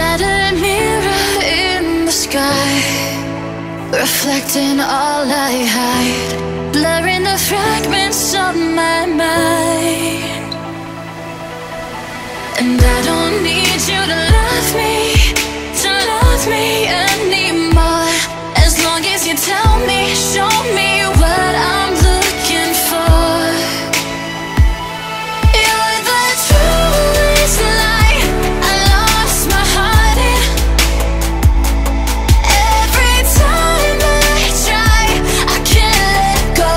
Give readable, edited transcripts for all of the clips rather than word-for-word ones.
shattered mirror in the sky, reflecting all I hide, blurring the fragments of my mind. And I don't need you to love me anymore. As long as you tell me, show me what I'm looking for. You're the truest lie I lost my heart in. Every time I try, I can't let go,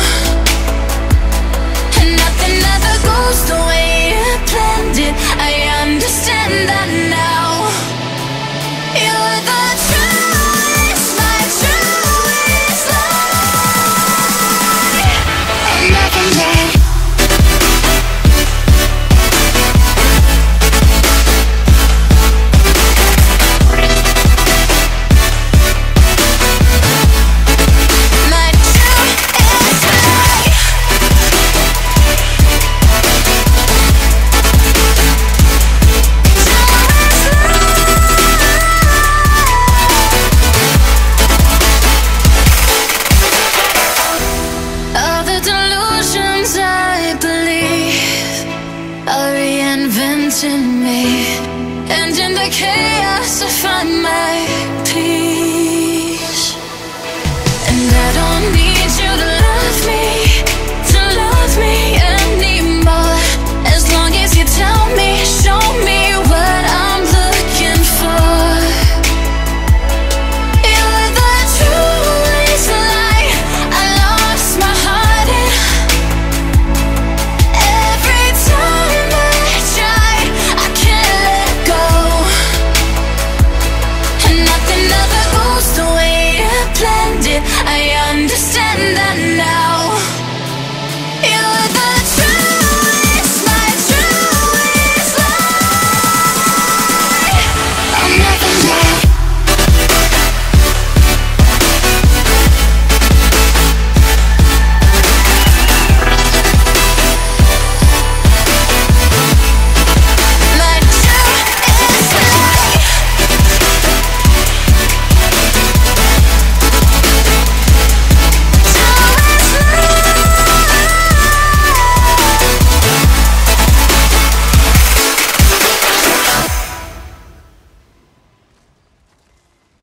and nothing ever goes the way you planned it. I understand that now. You're the truest, my truest lie. I'll never know. My truest lie. All the delusions I believe are reinventing me, and in the chaos I find my